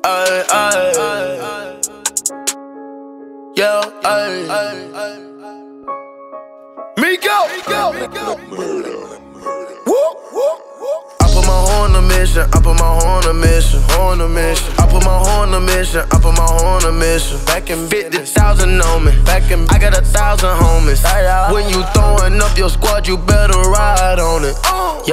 Ay, ay. Yeah, ay. Migos. I put my hoe on a mission, I put my hoe on a mission, hoe on a mission. I put my hoe on a mission, I put my hoe on a mission. Back in 50,000 on me, I got 1,000 homies. When you throwing up your squad, you better ride on it.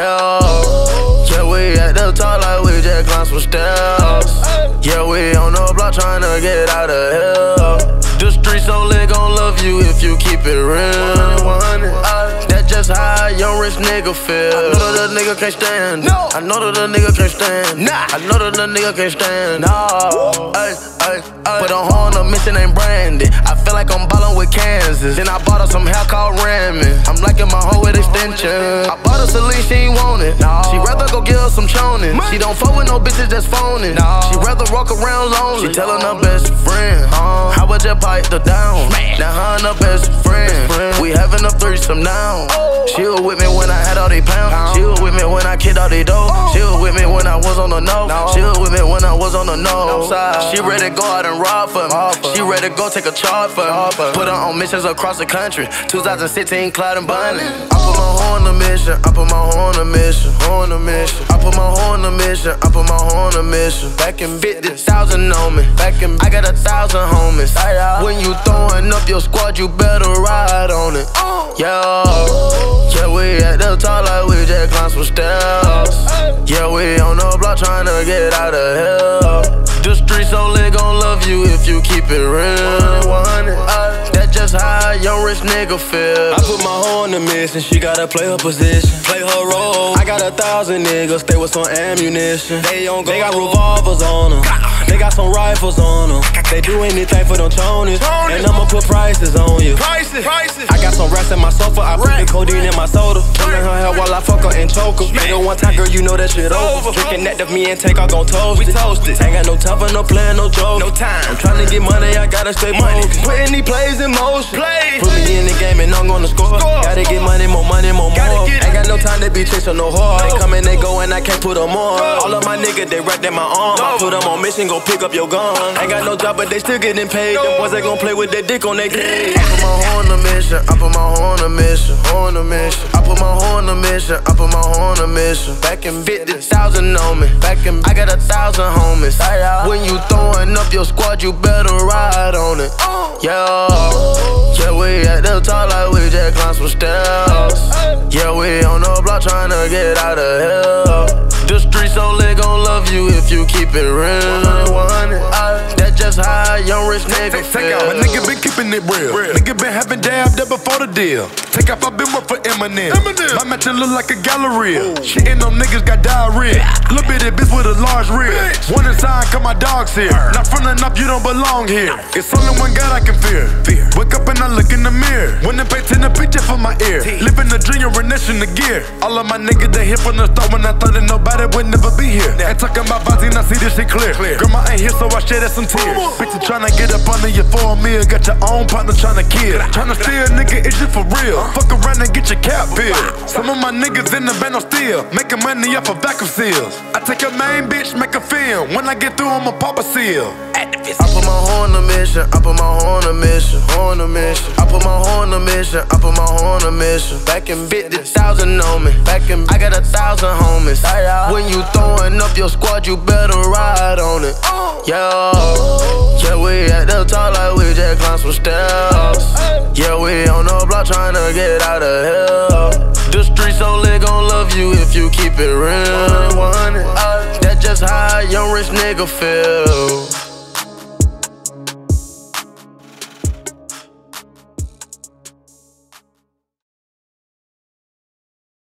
Yeah, we at the top like we just climbed some stairs. Yeah, we on the block tryna get out of here. The streets only gon' love you if you keep it real. 100. That's just how a young rich nigga feel. I know that the nigga can't stand. No. I know that the nigga can't stand. Nah. I know that the nigga can't stand. No. But a hoe on a mission ain't branded. I feel like I'm ballin' with Kansas. Then I bought her some hair called ramming. I'm liking my hoe with extensions. I bought her Celine, she ain't want it. No. She rather go get her some chonin'. She don't fuck with no bitches that's phoning. No. She rather walk around lonely. She tellin' her best friend, how about you pipe her down? Now her and her best friend, we having a threesome now. She was with me when I had all these pounds. She was with me when I kicked all these dough. She was with me when I was on the nose. She was with me when I was on the nose. She ready to go out and rob for me. She ready to go take a charge for me. Put her on missions across the country. 2016 Cloud and Bunny. I put my hoe on a mission. I put my hoe on a mission. Hoe on a mission. I put my hoe on a mission. I put my hoe on a mission. Back in 50,000 on me. I got 1,000 homies. When you throwing up your squad, you better ride on it. Yeah, we at the top like we just climbed some stairs. Yeah, we on the block tryna get out of here. The streets only gon' love you if you keep it real. 100. That's just how a young rich nigga feel. I put my hoe on the mission, she gotta play her position, play her role. I got 1,000 niggas, stay with some ammunition. They got revolvers on them, they got some rifles on them. They do anything for them chonies, and I'ma put prices on you. Prices. I got some rats in my sofa, I put the codeine in my soda. Put in her hair while I fuck her and choke her. Nigga, one time, girl, you know that shit over. Drinking that of me and take, I gon' toast it. Ain't got no time for no plan, no joke. No time. I'm tryna get money, I gotta stay focused. Putting these plays in motion. Put me in the game and I'm gonna score. Gotta get money, more money, more. Ain't got no time to be chasing no hard. They come and they go and I can't put them on. All of my niggas, they wrapped in my arm. I put them on mission, go pick up your gun. Ain't got no job, but they still getting paid. Them boys, they gon' play with their dick on their cage. I put my hoe on a mission. I put my hoe on a mission. Hoe on a mission. I put my hoe on a mission. I put my hoe on a mission. Back in 50,000 on me. I got 1,000 homies. When you throwing up your squad, you better ride on it. Yeah, we at the top like we just climbed some stairs. Yeah, we on the block tryna get out of here. The streets only gon' love you if you keep it real. 100. That's just how a young rich nigga feel. My nigga been keeping it real. Nigga been having dabbed up before the deal. Take off, I been work for Eminem. My mansion look like a galleria. Shitting on niggas got diarrhea. Little bitty bitch with a large rib. One inside, cause my dog's here. Not frontin' up, you don't belong here. It's only one God I can fear. Wake up and I look in the mirror. When they pay 10 a picture for my ear. Living the dream, you're in the gear. All of my niggas, they here from the start when I thought that nobody would never be here. Ain't talking about Vazine, I see this shit clear. Grandma ain't here, so I shedded some tears. Bitches tryna get up under your 4 meal. Got your own partner tryna kill. Tryna steal, nigga, it's just for real. Fuck around and get your cap peeled. Some of my niggas in the band on steel, making money off of vacuum seals. I take a main bitch, make a film. When I get through, I'ma pop a seal. I put my hoe on a mission. I put my hoe on a mission. Hoe on a mission. I put my hoe on a mission. I put my hoe on a mission. Back in 50,000 on me. I got 1,000 homies. When you throwing up your squad, you better ride on it. Yeah, we at the top like we just climbed some stairs. Yeah, we on the block tryna get out of here. The streets only gon' love you if you keep it real. 100. That's just how a young rich nigga feel.